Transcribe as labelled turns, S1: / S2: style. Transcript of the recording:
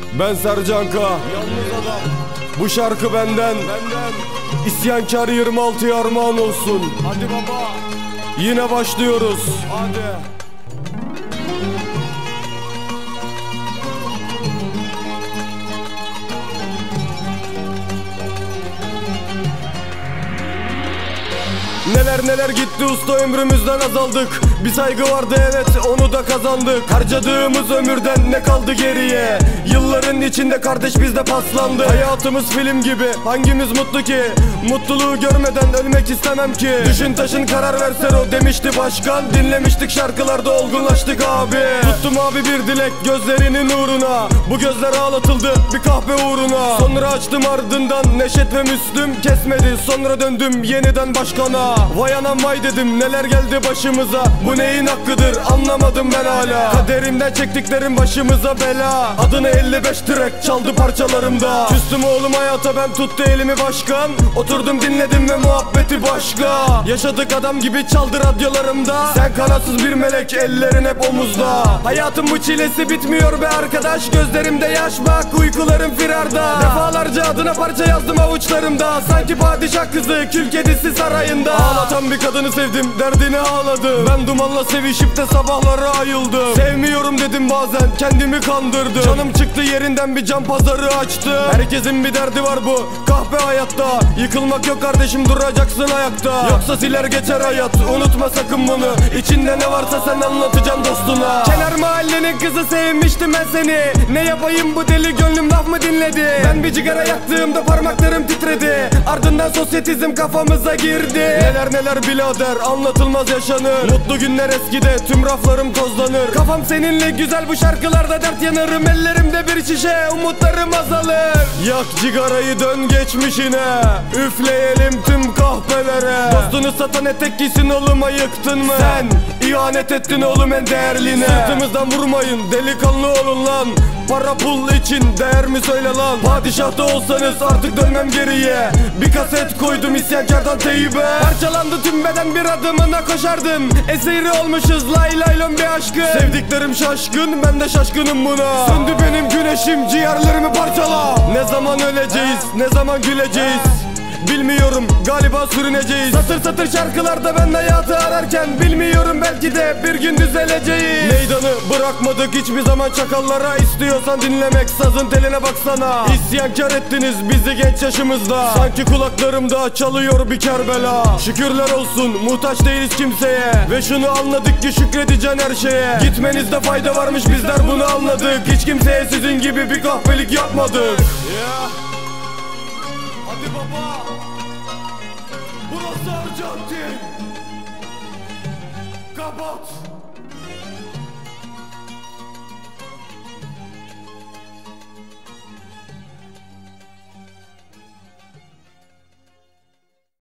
S1: Ben Sercan K.
S2: Yalnız adam.
S1: Bu şarkı benden. İsyankar 26'ya armağan olsun.
S2: Hadi baba.
S1: Yine başlıyoruz.
S2: Hadi.
S1: Neler neler gitti usta, ömrümüzden azaldık. Bir saygı vardı, evet, onu da kazandık. Harcadığımız ömürden ne kaldı geriye? Yılların içinde kardeş bizde paslandı. Hayatımız film gibi, hangimiz mutlu ki? Mutluluğu görmeden ölmek istemem ki. Düşün taşın karar versen o demişti başkan. Dinlemiştik şarkılarda, olgunlaştık abi. Tuttum abi bir dilek gözlerinin uğruna. Bu gözler ağlatıldı bir kahve uğruna. Sonra açtım ardından Neşet ve Müslüm. Kesmedi, sonra döndüm yeniden başkana. Vay anam vay dedim, neler geldi başımıza. Bu neyin hakkıdır anlamadım ben hala. Kaderimden çektiklerim başımıza bela. Adını 55 track çaldı parçalarımda. Küstüm oğlum hayata, ben tuttu elimi başkan. Oturdum dinledim ve muhabbeti başka. Yaşadık adam gibi çaldı radyolarımda. Sen kanatsız bir melek, ellerin hep omuzda. Hayatım bu çilesi bitmiyor be arkadaş. Gözlerimde yaş bak, uykularım firarda. Defalarca adına parça yazdım avuçlarımda. Sanki padişah kızı kül kedisi sarayında. Ağlatan bir kadını sevdim, derdini ağladım. Ben dumanla sevişip de sabahları ayıldım. Sevmiyorum dedim bazen, kendimi kandırdım. Canım çıktı yerinden, bir can pazarı açtı. Herkesin bir derdi var bu kahpe hayatta. Yıkılmak yok kardeşim, duracaksın ayakta. Yoksa siler geçer hayat, unutma sakın bunu. İçinde ne varsa sen anlatacaksın dostuna. Kenar mahallenin kızı, sevmiştim ben seni. Ne yapayım bu deli gönlüm laf mı dinledi? Ben bir cigara yaktığımda parmaklarım titredi. Ardından sosyetizm kafamıza girdi. Neler neler birader, anlatılmaz yaşanır. Mutlu günler eskide, tüm raflarım tozlanır. Kafam seninle güzel, bu şarkılarda dert yanarım. Ellerimde bir şişe, umutlarım azalır. Yak cigarayı, dön geçmişine. Üfleyelim tüm kahvelere. Dostunu satan etek giysin oğlum, ayıktın mı? Sen ihanet ettin oğlum en değerline. Sırtımızdan vurmayın, delikanlı olun lan. Para pul için değer mi söyle lan? Padişahta olsanız artık dönmem geriye. Bir kaset koydum isyankardan teybe. Parçalandı tüm beden, bir adımına koşardım. Esiri olmuşuz lay laylon bir aşkı. Sevdiklerim şaşkın, ben de şaşkınım buna. Söndü benim güneşim, ciğerlerimi parçala. Ne zaman öleceğiz, ne zaman güleceğiz? Bilmiyorum, galiba sürüneceğiz. Satır satır şarkılarda ben hayatı ararken, bilmiyorum belki de bir gün düzeleceğiz. Meydanı bırakmadık hiçbir zaman çakallara. İstiyorsan dinlemek sazın teline baksana. İsyankar ettiniz bizi genç yaşımızda. Sanki kulaklarımda çalıyor bir Kerbela. Şükürler olsun, muhtaç değiliz kimseye. Ve şunu anladık ki şükredeceksin her şeye. Gitmenizde fayda varmış, bizler bunu anladık. Hiç kimseye sizin gibi bir kahpelik yapmadık.
S2: Hadi baba. Burası Arjantin. Kapat.